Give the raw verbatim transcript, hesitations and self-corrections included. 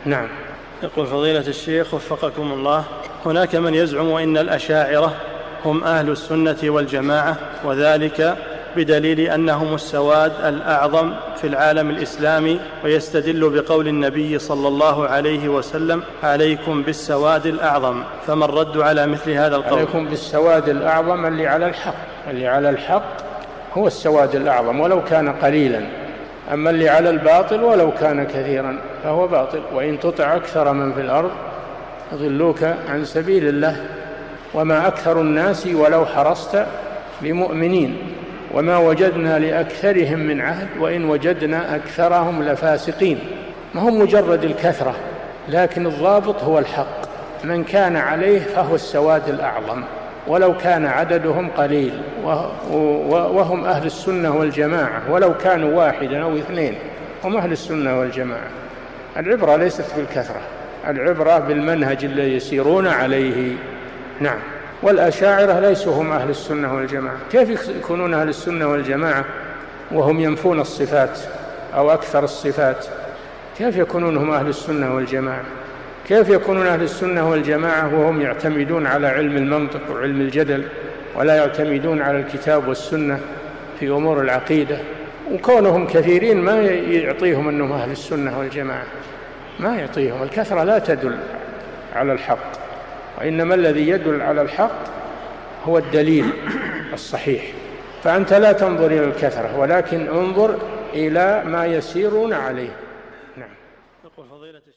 نعم. يقول فضيلة الشيخ وفقكم الله، هناك من يزعم أن الأشاعرة هم أهل السنة والجماعة، وذلك بدليل أنهم السواد الأعظم في العالم الإسلامي، ويستدل بقول النبي صلى الله عليه وسلم: عليكم بالسواد الأعظم. فما الرد على مثل هذا القول؟ عليكم بالسواد الأعظم اللي على الحق، اللي على الحق هو السواد الأعظم ولو كان قليلا، أما اللي على الباطل ولو كان كثيرا فهو باطل. وإن تطع أكثر من في الأرض يضلوك عن سبيل الله، وما أكثر الناس ولو حرصت بمؤمنين، وما وجدنا لأكثرهم من عهد وإن وجدنا أكثرهم لفاسقين. ما هم مجرد الكثرة، لكن الضابط هو الحق. من كان عليه فهو السواد الأعظم ولو كان عددهم قليل، وهم أهل السنة والجماعة، ولو كانوا واحدا أو اثنين هم أهل السنة والجماعة. العبرة ليست بالكثرة، العبرة بالمنهج الذي يسيرون عليه. نعم. والأشاعرة ليسوا هم أهل السنة والجماعة. كيف يكونون أهل السنة والجماعة وهم ينفون الصفات أو أكثر الصفات؟ كيف يكونون هم أهل السنة والجماعة؟ كيف يكونون أهل السنة والجماعة وهم يعتمدون على علم المنطق وعلم الجدل، ولا يعتمدون على الكتاب والسنة في أمور العقيدة؟ وكونهم كثيرين ما يعطيهم أنهم أهل السنة والجماعة، ما يعطيهم. الكثرة لا تدل على الحق، وإنما الذي يدل على الحق هو الدليل الصحيح. فأنت لا تنظر إلى الكثرة، ولكن انظر إلى ما يسيرون عليه. نعم. يقول فضيلة